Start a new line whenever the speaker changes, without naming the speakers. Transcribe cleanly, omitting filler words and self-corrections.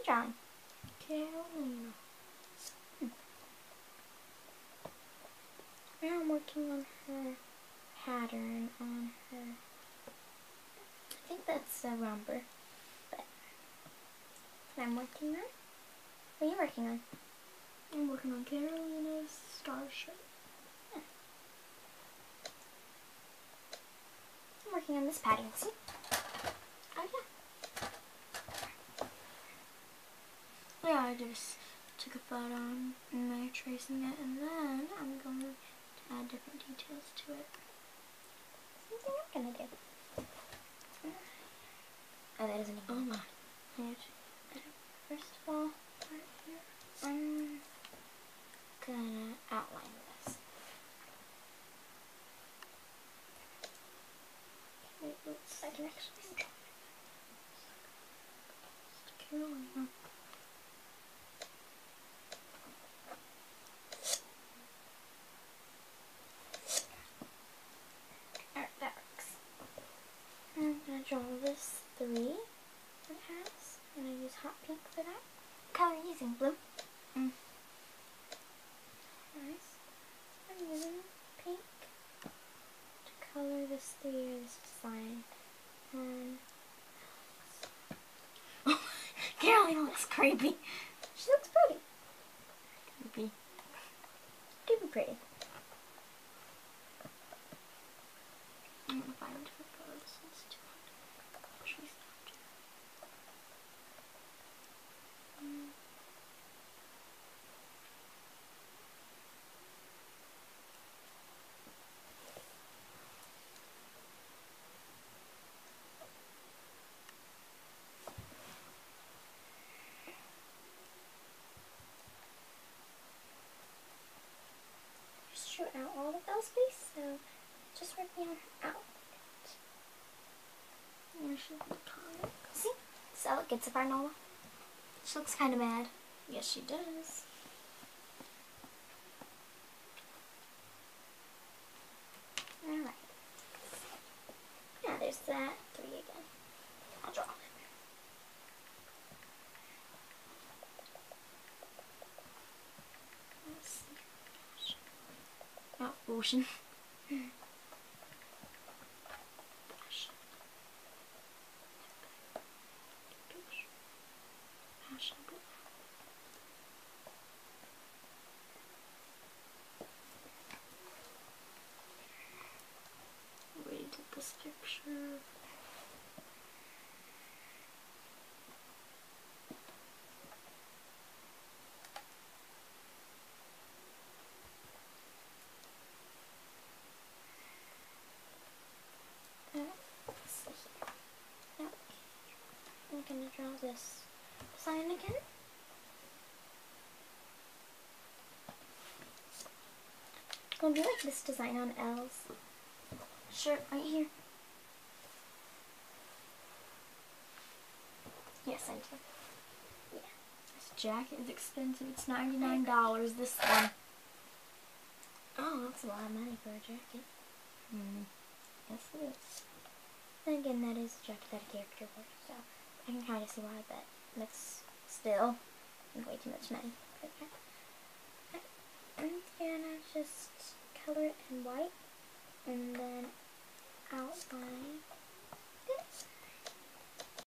drawing?
Carolina.
Now I'm working on her pattern on her. I think that's a romper, but I'm working on. What are you working on?
I'm working on Carolina's star shirt.
Yeah. I'm working on this pattern. See?
Oh yeah. Yeah, I just took a photo and I'm tracing it, and then I'm going to add different details to it.
Something I'm gonna do. Oh, that isn't even.
Oh my.
First of all, right here, I'm gonna outline this.
Wait, let's
I can actually draw.
Carolina.
Alright, that works. I'm gonna draw this 3 that it has. I'm gonna use hot pink for that. What color are you using? Blue? Nice. I'm using pink to color this 3 or this design.
Carolina looks creepy.
She looks pretty.
Creepy.
Super pretty.
I'm gonna find a different photo. This one's too hard. She's not.
Just drew out all of those space, so just working on her outfit.
Yeah, she's the comic.
See? So it gets a Nola.
She looks kind of mad. Yes, she does.
Alright. Yeah, there's that 3 again. I'll draw it.
Let's see. Oh, ocean. Wait, take this picture.
Let's see here. Yep. I'm gonna draw this design again. It's gonna be like this design on L's shirt right here. Yes, I do. Yeah.
This jacket is expensive. It's $99. This one.
Oh, that's a lot of money for a jacket.
Yes, it is.
Then again, that is a jacket that a character wore, so I can kind of see why, but that's still way too much money for that. I'm gonna just color it in white and then outline